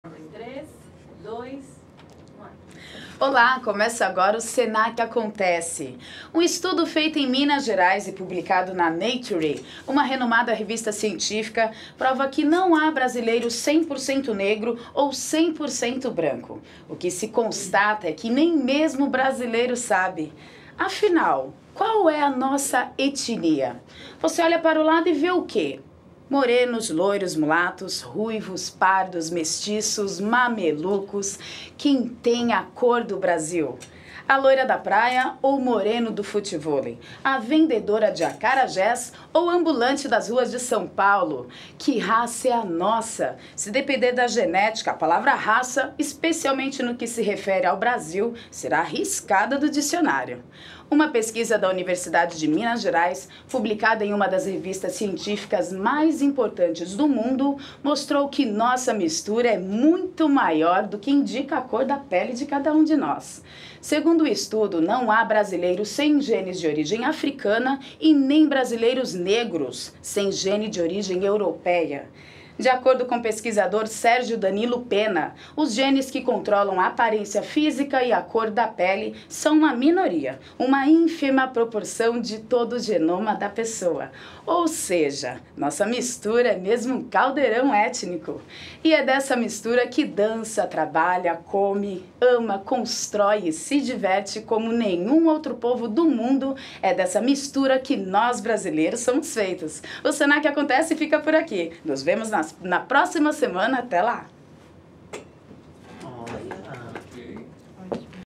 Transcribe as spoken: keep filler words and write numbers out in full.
três, dois, Olá, começa agora o Senac Acontece. Um estudo feito em Minas Gerais e publicado na Nature, uma renomada revista científica, prova que não há brasileiro cem por cento negro ou cem por cento branco. O que se constata é que nem mesmo o brasileiro sabe. Afinal, qual é a nossa etnia? Você olha para o lado e vê o quê? Morenos, loiros, mulatos, ruivos, pardos, mestiços, mamelucos, quem tem a cor do Brasil? A loira da praia ou moreno do futevôlei? A vendedora de acarajés ou ambulante das ruas de São Paulo? Que raça é a nossa? Se depender da genética, a palavra raça, especialmente no que se refere ao Brasil, será arriscada do dicionário. Uma pesquisa da Universidade de Minas Gerais, publicada em uma das revistas científicas mais importantes do mundo, mostrou que nossa mistura é muito maior do que indica a cor da pele de cada um de nós. Segundo o estudo, não há brasileiros sem genes de origem africana e nem brasileiros negros sem gene de origem europeia. De acordo com o pesquisador Sérgio Danilo Pena, os genes que controlam a aparência física e a cor da pele são uma minoria, uma ínfima proporção de todo o genoma da pessoa. Ou seja, nossa mistura é mesmo um caldeirão étnico. E é dessa mistura que dança, trabalha, come, ama, constrói e se diverte como nenhum outro povo do mundo. É dessa mistura que nós brasileiros somos feitos. O Senac Acontece fica por aqui. Nos vemos nas na próxima semana. Até lá!